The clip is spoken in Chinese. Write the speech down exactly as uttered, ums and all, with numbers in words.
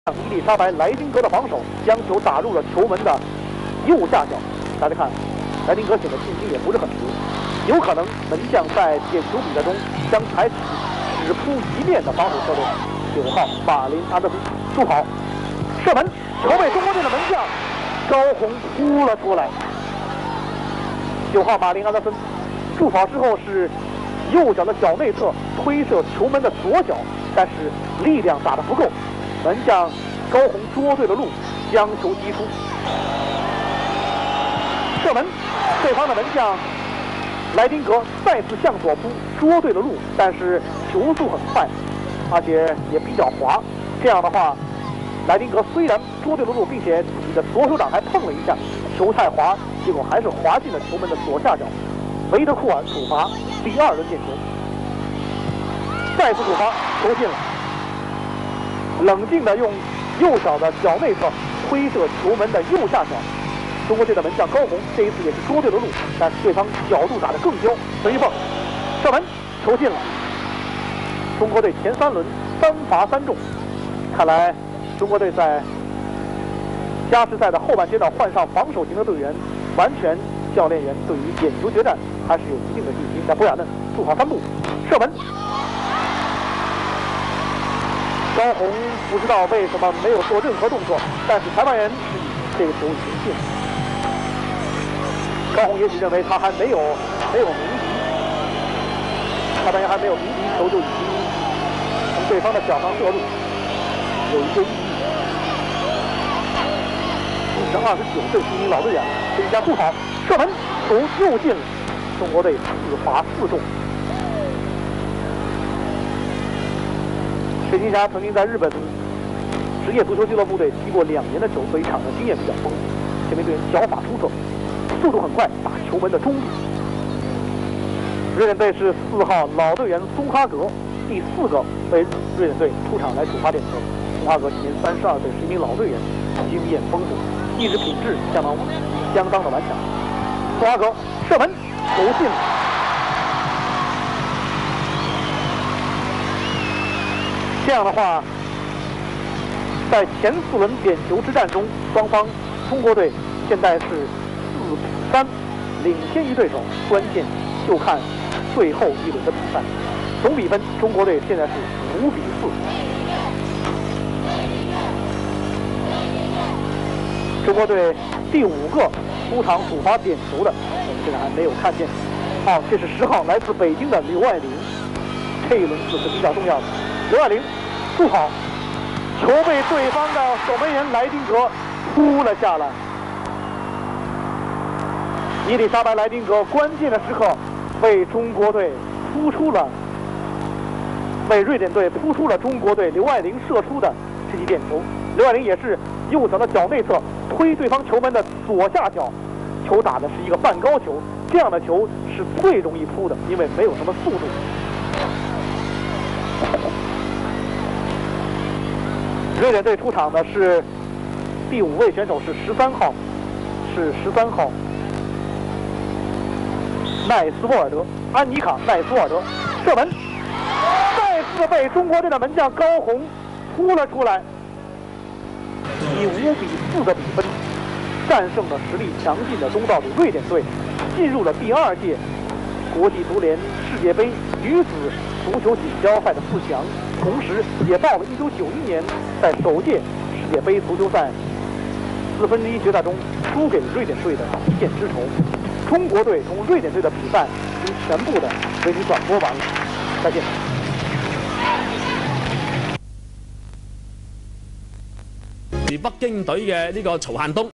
伊丽莎白莱丁格的防守将球打入了球门的右下角。大家看，莱丁格显得信心也不是很足，有可能门将在点球比赛中将采取只扑一面的防守策略。九号马林安德森助跑，射门，球被中国队的门将高洪扑了出来。九号马林安德森助跑之后是右脚的脚内侧推射球门的左脚，但是力量打得不够。 门将高洪捉对了路，将球击出，射门。对方的门将莱丁格再次向左扑，捉对了路，但是球速很快，而且也比较滑。这样的话，莱丁格虽然捉对了路，并且自己的左手掌还碰了一下，球太滑，结果还是滑进了球门的左下角。维德库尔主罚第二轮点球，再次主罚，球进了。 冷静地用右脚的脚内侧推射球门的右下角，中国队的门将高洪这一次也是捉对了路，但是对方角度打得更刁，随缝射门，球进了。中国队前三轮三罚三中，看来中国队在加时赛的后半阶段换上防守型的队员，完全教练员对于点球决战还是有一定的信心。在博亚嫩助跑三步，射门。 高洪不知道为什么没有做任何动作，但是裁判员示意这个球已经进了。高洪也许认为他还没有没有鸣笛，裁判员还没有鸣笛，球就已经从对方的脚上射入，有一个意义。此时二十九岁是一名老队员，这一下助跑射门，球又进了，中国队四罚四中。 水晶侠曾经在日本职业足球俱乐部队踢过两年的球，所以场上经验比较丰富。这名队员脚法出色，速度很快，打球门的中路。瑞典队是四号老队员松哈格，第四个为瑞典队出场来主罚点球。松哈格今年三十二岁，是一名老队员，经验丰富，意识品质相当相当的顽强。松哈格射门，球进了。 这样的话，在前四轮点球之战中，双方中国队现在是四比三领先于对手，关键就看最后一轮的比赛。总比分，中国队现在是五比四。中国队第五个出场主罚点球的，我们现在还没有看见。好、哦，这是十号来自北京的刘爱玲，这一轮次是比较重要的。 刘爱玲助跑，球被对方的守门员莱丁格扑了下来。伊丽莎白莱丁格关键的时刻为中国队扑出了，为瑞典队扑出了中国队刘爱玲射出的这记点球。刘爱玲也是右脚的脚内侧推对方球门的左下角，球打的是一个半高球，这样的球是最容易扑的，因为没有什么速度。 瑞典队出场的是第五位选手，是十三号，是十三号奈斯沃尔德，安妮卡奈斯沃尔德射门，再次被中国队的门将高洪扑了出来，以五比四的比分战胜了实力强劲的东道主瑞典队，进入了第二届国际足联世界杯女子足球锦标赛的四强。 同时也报了一九九一年在首届世界杯足球赛四分之一决赛中输给瑞典队的一箭之仇。中国队同瑞典队的比赛已经全部的为你转播完了，再见。 是北京隊嘅呢個曹限東。